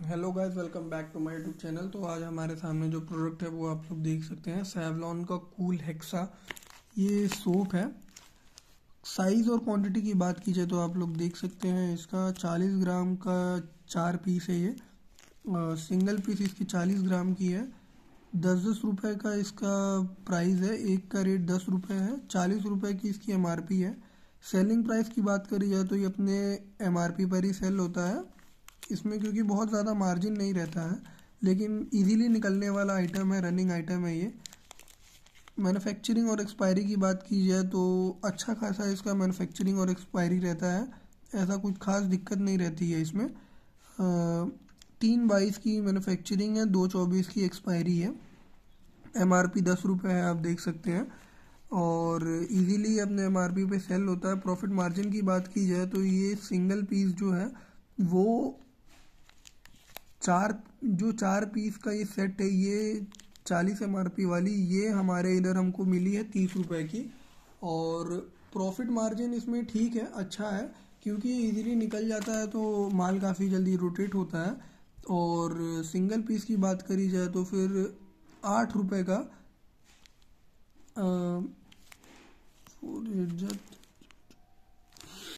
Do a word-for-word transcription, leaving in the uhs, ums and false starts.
Hello guys, welcome back to my YouTube channel. तो आज हमारे सामने जो प्रोडक्ट है वो आप लोग देख सकते हैं, सेवलॉन का कूल हेक्सा ये सोप है। साइज़ और क्वांटिटी की बात की जाए तो आप लोग देख सकते हैं, इसका चालीस ग्राम का चार पीस है। ये अ, सिंगल पीस इसकी चालीस ग्राम की है। दस दस रुपये का इसका प्राइस है, एक का रेट दस रुपये है। चालीस रुपये की इसकी एमआरपी है। सेलिंग प्राइस की बात करी जाए तो ये अपने एमआरपी पर ही सेल होता है। इसमें क्योंकि बहुत ज़्यादा मार्जिन नहीं रहता है, लेकिन इजीली निकलने वाला आइटम है, रनिंग आइटम है ये। मैन्युफैक्चरिंग और एक्सपायरी की बात की जाए तो अच्छा खासा इसका मैन्युफैक्चरिंग और एक्सपायरी रहता है। ऐसा कुछ खास दिक्कत नहीं रहती है इसमें। अ, तीन बाईस की मैन्युफैक्चरिंग है, दो चौबीस की एक्सपायरी है। एमआरपी दस रुपये है, आप देख सकते हैं। और इजीली अपने एमआरपी पे सेल होता है। प्रॉफिट मार्जिन की बात की जाए तो ये सिंगल पीस जो है वो चार जो चार पीस का ये सेट है, ये चालीस एम आर पी वाली, ये हमारे इधर हमको मिली है तीस रुपए की। और प्रॉफिट मार्जिन इसमें ठीक है, अच्छा है, क्योंकि इजीली निकल जाता है तो माल काफ़ी जल्दी रोटेट होता है। और सिंगल पीस की बात करी जाए तो फिर आठ रुपये का